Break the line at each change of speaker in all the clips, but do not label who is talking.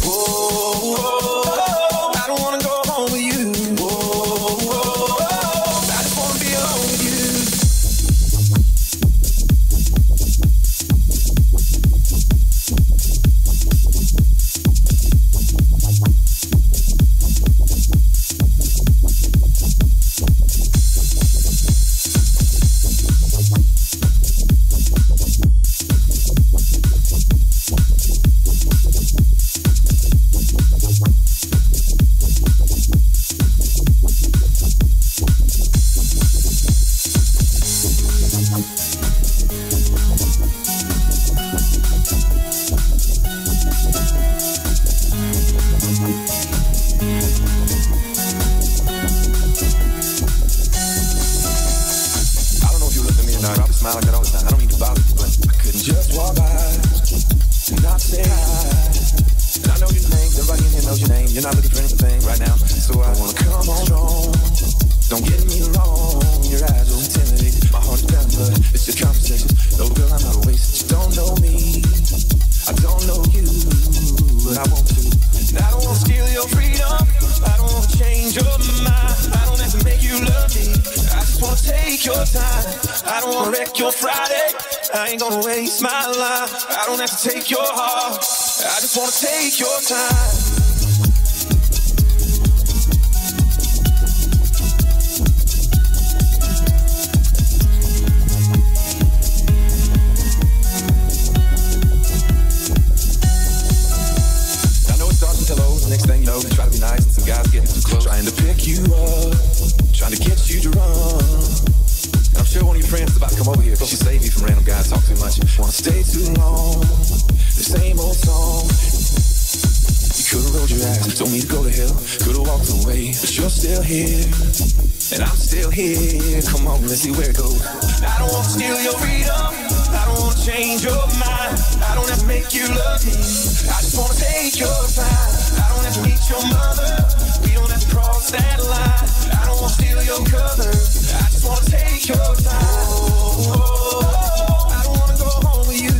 I don't wanna go home with you. I just wanna be alone with you. Take your heart, I just wanna take your time. I know it starts with hello, the next thing you know, they try to be nice and some guys getting too close, trying to pick you up, trying to get you to run. And I'm sure one of your friends is about to come over here, cause you save me from random guys talk too much. Wanna stay too long, the same old song. You could've rolled your eyes, told me to go to hell, could've walked away, but you're still here, and I'm still here. Come on, let's see where it goes. I don't wanna steal your freedom, I don't wanna change your mind, I don't have to make you love me, I just wanna take your time. I don't have to meet your mother, we don't have to cross that line. I don't wanna steal your cover, I just wanna take your time. I don't wanna go home with you.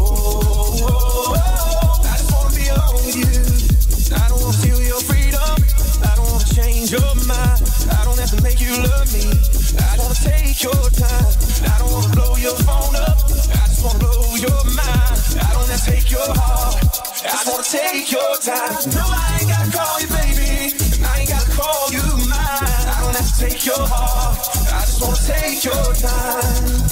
I just wanna be alone with you. I don't wanna steal your freedom, I don't wanna change your mind, I don't have to make you love me, I just wanna take your time. I don't wanna blow your phone up, I just wanna blow your mind, I don't have to take your heart, I just wanna take your time. No, I ain't gotta call you baby, and I ain't gotta call you mine, I don't have to take your heart, I just wanna take your time.